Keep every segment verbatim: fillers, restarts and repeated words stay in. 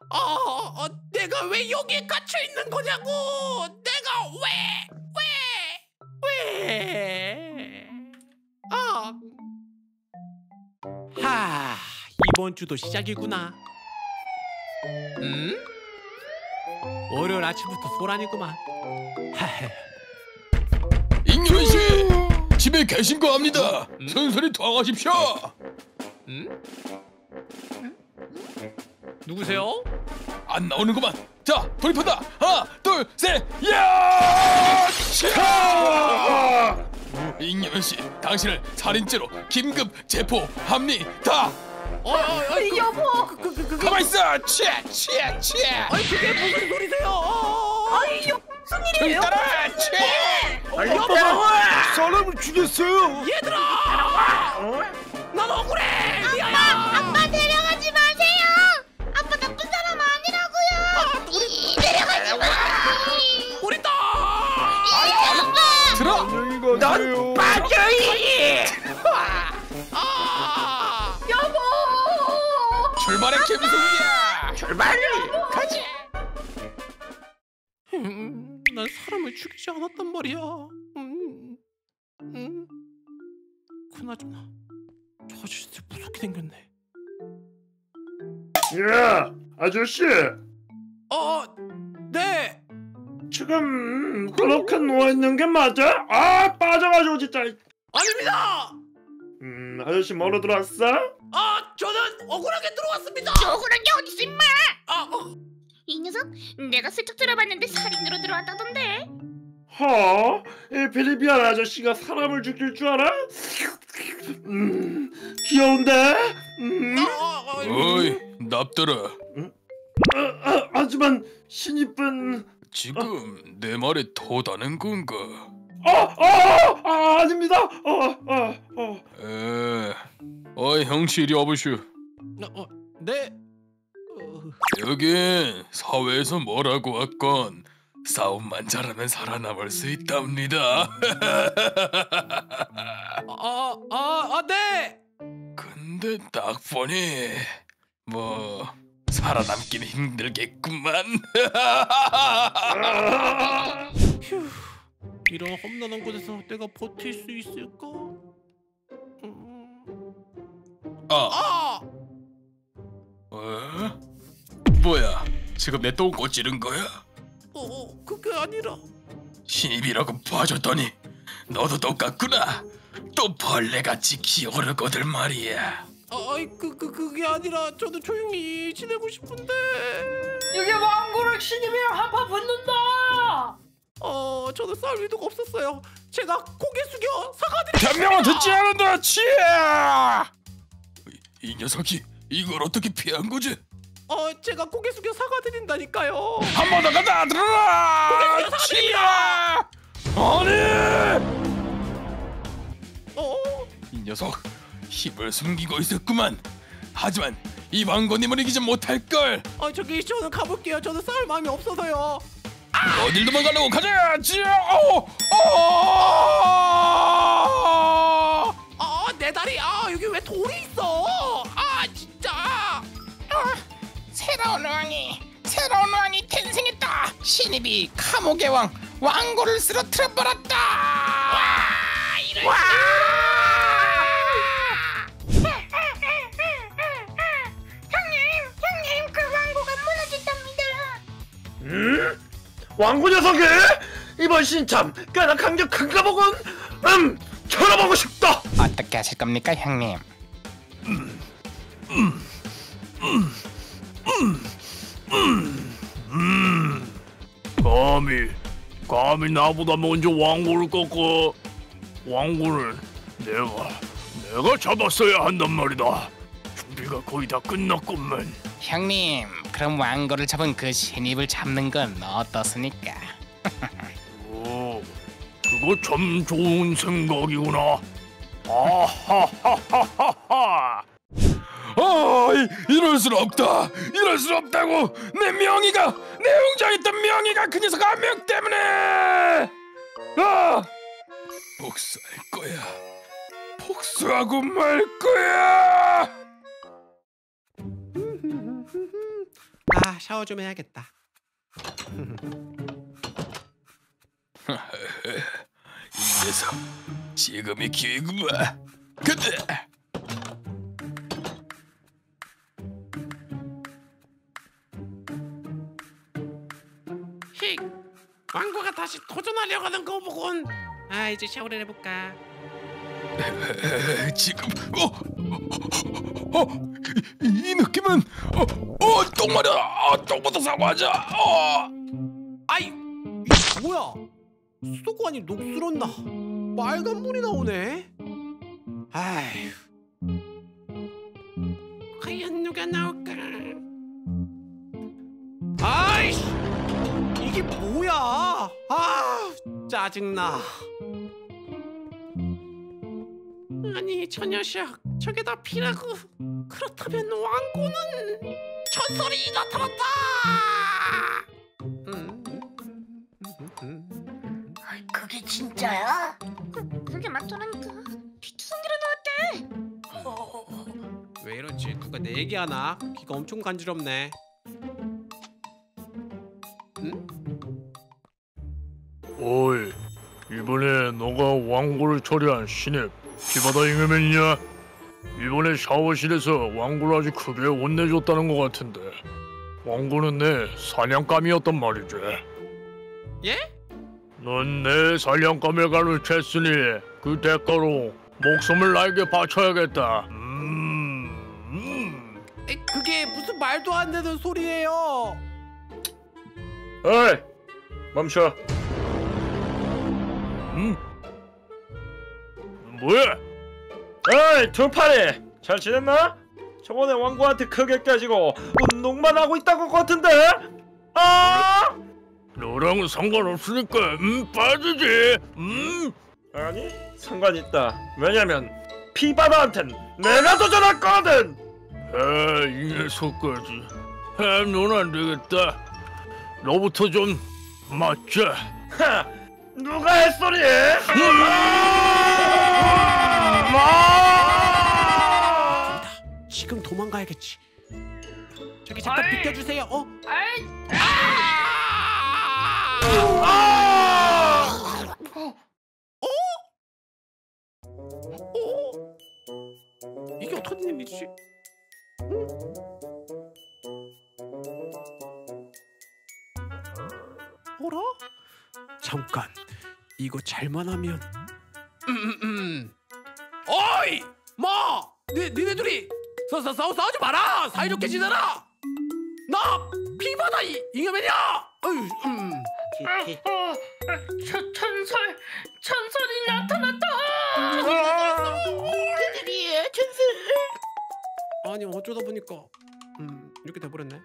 어, 어, 내가 왜 여기에 갇혀 있는 거냐고. 내가 왜, 왜, 왜? 아, 하, 이번 주도 시작이구나. 음? 월요일 아침부터 소란이구만. 잉여맨 씨, 집에 계신 거 압니다. 음? 순순히 돌아가십시오. 음? 누구세요? 안 나오는구만. 자, 돌입한다. 하나, 둘, 셋, 야! 잉여맨 씨, 당신을 살인죄로 긴급 체포합니다. 어, 어, 어, 그, 여보. 그, 그, 그, 그, 가만 있어. 치아, 치아, 치아. 아니 그게 무슨 소리세요? 어, 아이 여 무슨 일이에요? 따라, 치아. 아니 여보, 사람을 죽였어요. 얘들아, 난 억울해. 아빠, 아빠 데려가지 마세요. 아빠 나쁜 사람 아니라고요. 이, 데려가지 마. 우리 딸. 아빠. 들어. 안녕히 가세요. 빠져이. 아, 여보. 출발해 김승기야. 출발. 가자. 음, 난 사람을 죽이지 않았단 말이야. 음, 음. 그나저나 저 아저씨 무섭게 생겼네. 야, 아저씨. 어, 네. 지금 그렇게 누워 있는 게 맞아? 아, 빠져가지고 진짜. 아닙니다. 음, 아저씨 뭐로 들어왔어? 아, 저는 억울하게 들어왔습니다. 억울한 게 어딨어 임마. 아, 어. 이 녀석 내가 슬쩍 들어봤는데 살인으로 들어왔다던데. 허? 이 필리핀 아저씨가 사람을 죽일 줄 알아? 음, 귀여운데? 음. 어, 어, 어, 어이, 납들아. 아, 아, 하지만 신입은 지금 내 말에 도다는 건가? 아, 아, 아, 아닙니다. 어, 어, 어. 에, 어이 형씨 이리 와보슈. 어, 어, 네. 어, 여긴 사회에서 뭐라고 했건 싸움만 잘하면 살아남을 수 있답니다. 아, 아, 아, 네. 근데 딱 보니 뭐 살아남기는 힘들겠구만. 휴, 이런 험난한 곳에서 내가 버틸 수 있을까? 음. 아, 아, 어? 뭐야? 지금 내 똥 꼬찌른 거야? 어, 어, 그게 아니라. 신입이라고 봐줬더니 너도 똑같구나. 또 벌레같이 기어오르거들 말이야. 아, 아이, 그, 그, 그게 아니라 저도 조용히 지내고 싶은데. 이게 왕고를 신입이랑 한판 붙는다. 어, 저도 싸울 의도가 없었어요. 제가 고개 숙여 사과드리겠습니다. 변명은 듣지 않는다, 치아! 이, 이 녀석이 이걸 어떻게 피한 거지? 어, 제가 고개 숙여 사과드린다니까요. 한 번 더 간다, 들어라! 고개 숙여 치아! 아니! 어, 이 녀석 힘을 숨기고 있었구만. 하지만 이 왕고님을 이기지 못할 걸. 어, 저기 저는 가볼게요. 저는 싸울 마음이 없어서요. 어딜 도망가려고 가자, 치아! 어, 어! 아, 내 다리. 아, 여기 왜 돌이 있어? 아, 진짜. 아, 새로운 왕이 새로운 왕이 탄생했다. 신입이 감옥의 왕 왕고를 쓰러뜨려 버렸다. 와, 이런. 와! 형님, 형님 그 왕고가 무너졌답니다. 음? 왕구 녀석이 이번 신참 꽤나 강력한가 보군. 음, 쳐다보고 싶다. 어떻게 하실 겁니까, 형님? 감히 감히 나보다 먼저 왕고를 꺾어. 왕고는 내가 내가 잡았어야 한단 말이다. 준비가 거의 다 끝났건만. 형님, 그럼 왕고를 잡은 그 신입을 잡는 건 어떻습니까? 오, 그거 참 좋은 생각이구나. 아하하하하하. 아, 이럴 수 없다. 이럴 수 없다고. 내 명의가, 내 웅장에 있던 명의가 그 녀석 한 명 때문에. 아, 복수할 거야. 복수하고 말 거야. 아 샤워 좀 해야겠다. 이 녀석 지금이 기회구만. 근데 힉 왕고가 다시 도전하려고 하는 거 보곤 아 이제 샤워를 해볼까. 지금 어, 어, 어 이, 이 느낌은 어, 어 똥마려. 아, 똥부터 사과하자. 어. 아이 이게 뭐야? 수도관이 녹슬었나? 빨간 물이 나오네. 아휴 과연 누가 나올까? 아이씨 이게 뭐야? 아 짜증나. 아니 저 녀석 저게 다 피라고? 그렇다면 왕고는 전설이 나타났다. 음. 그게 진짜야? 그, 그게 맞더라니까. 비투성기로 나왔대. 왜 이러지? 누가 내 얘기하나? 귀가 엄청 간지럽네. 응? 어이, 이번에 너가 왕고를 처리한 신입 피바다 잉여맨이냐? 이번에 샤워실에서 왕고를 아주 크게 혼내줬다는 것 같은데 왕고는 내 사냥감이었단 말이지. 예? 넌 내 사냥감을 가르쳤으니 그 대가로 목숨을 나에게 바쳐야겠다. 음, 음. 에, 그게 무슨 말도 안 되는 소리예요? 에이, 멈춰. 음? 뭐야? 에이 두팔이 잘 지냈나? 저번에 왕고한테 크게 깨지고 운동만 하고 있다고 같은데? 아! 너랑은 상관없으니까 음 빠지지. 음. 아니 상관 있다. 왜냐면 피바다한텐 내가 도전했거든. 에이, 이 녀석까지. 아, 넌 안 되겠다. 너부터 좀 맞자. 하! 누가 햇소리? 지금 도망가야겠지. 저기 잠깐 아이. 비켜주세요. 어? 아이. 어? 이게 어떤 일이지? 응? 어라? 잠깐 이거 잘만 하면 음음음 어이! 뭐! 니, 니네들이 서, 서, 싸우, 싸우지 마라! 사이좋게 지내라! 나 피바다 이, 잉여맨이야! 어휴, 음. 어, 저 전설, 전설이 나타났다. 그들이에요, 전설. 아니 어쩌다 보니까 음 이렇게 돼버렸네.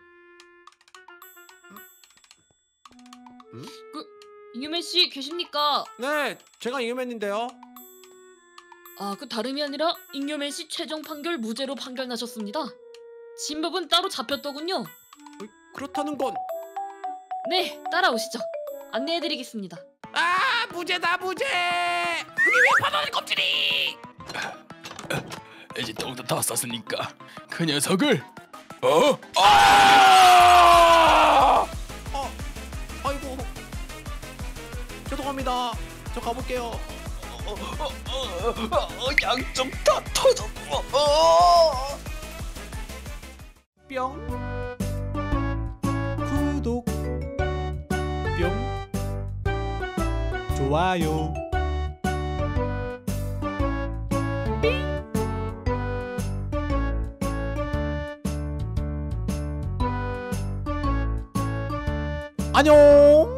그 잉여맨 씨 계십니까? 네, 제가 잉여맨인데요. 아, 그 다름이 아니라 잉여맨 씨 최종 판결 무죄로 판결 나셨습니다. 진법은 따로 잡혔더군요. 어, 그렇다는 건 네, 따라오시죠. 안내해드리겠습니다. 아, 무죄다 무죄! 우리 왜 바다의 껍질이! 이제 똥도 다 쌌으니까 그 녀석을 어? 아! 어, 아이고 죄송합니다. 저 가볼게요. 어, 어, 어, 어, 양쪽 다 터졌어. 어. 뿅 구독 뿅 좋아요 안녕.